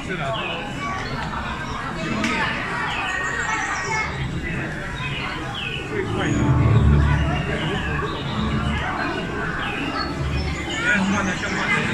是的。最快的。慢的更慢的。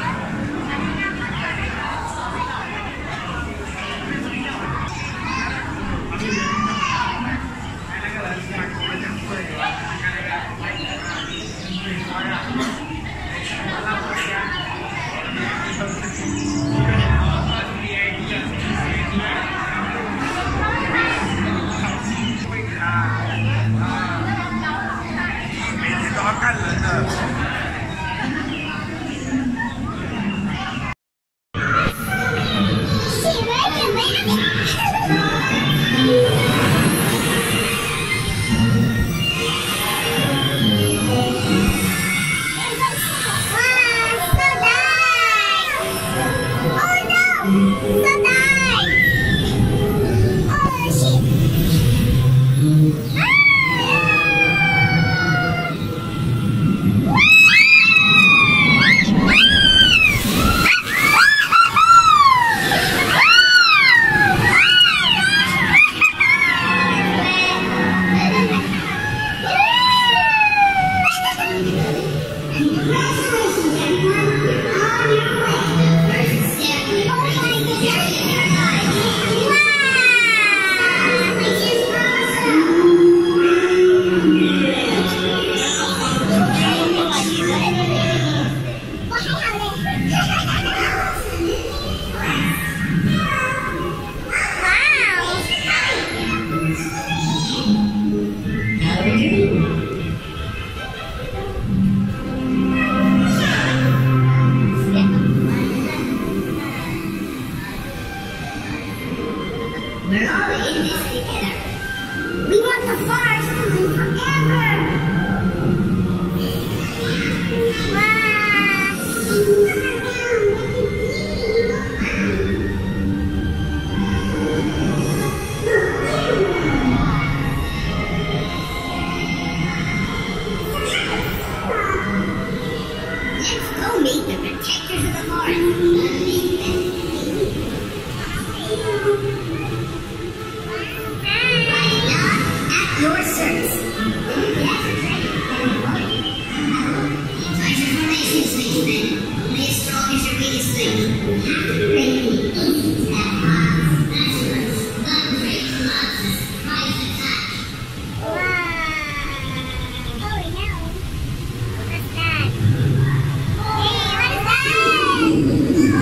看人的。 We're all in this together. We want the forest to live forever. Let's go meet the protectors of the forest. Your service. Pleasure formation sleep, only as strong as your weakest link. Have to be ready. Specialists, upgrade colossus, price attack. Wow. Oh no. What's that? Hey, what is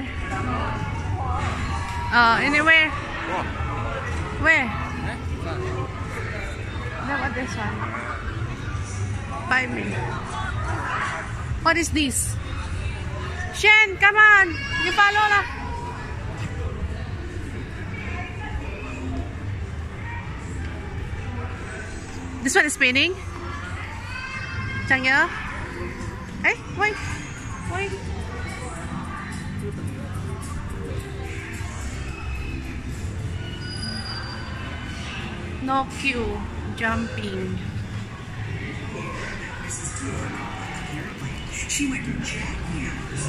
Anywhere. Anywhere. Where? No, what this one? 5 minutes. What is this? Shen, come on. You follow lah. This one is spinning. Changya. Hey, wait. Wait. No queue. Jumping. She went to check here.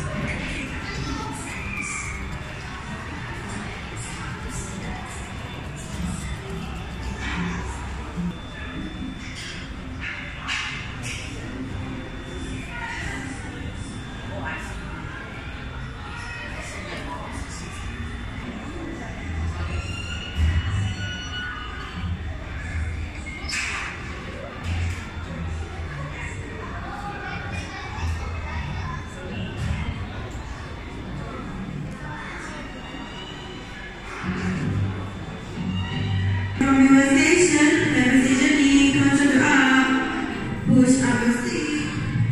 From your station, never see Jenny, control up, push up your seat.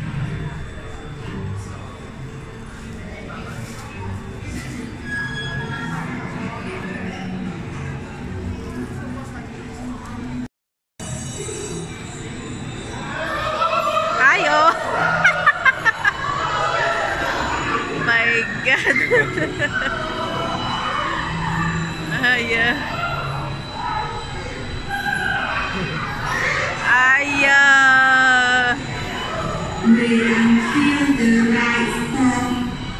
Ayo. My God. Ayah. Ayah. Breathe and feel the right form.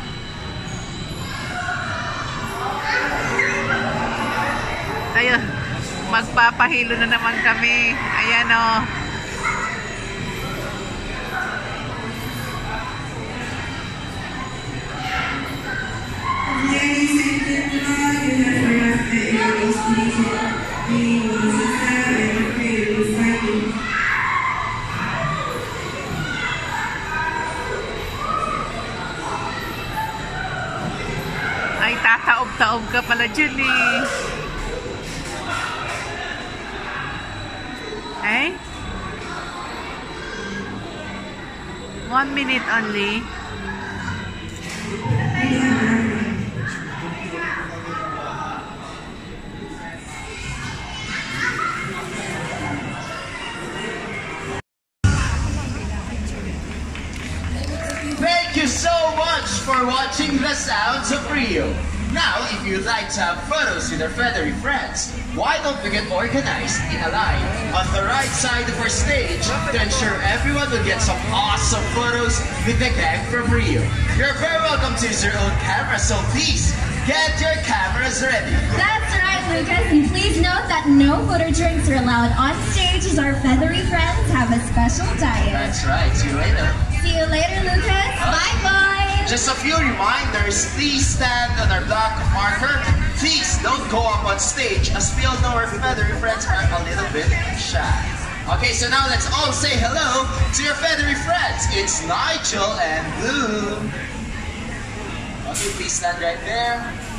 Ayun, magpapahilo na naman kami. Ayan o. Ladies and gentlemen, you have arrived at your destination. We will serve and create recycling. Ay, tataob-taob ka pala dyan eh. Eh? 1 minute only. Thank you so much for watching The Sounds of Rio. Now, if you'd like to have photos with our feathery friends, why don't we get organized in a line on the right side of our stage to ensure everyone will get some awesome photos with the gang from Rio. You're very welcome to use your own camera, so please get your cameras ready. That's right, Lucas, and please note that no photo drinks are allowed on stage as our feathery friends have a special diet. That's right, see you later. See you later, Lucas. Bye, boys. Just a few reminders, please stand on our block marker. Please don't go up on stage as we all know our feathery friends are a little bit shy. Okay, so now let's all say hello to your feathery friends. It's Nigel and Blue. Okay, please stand right there.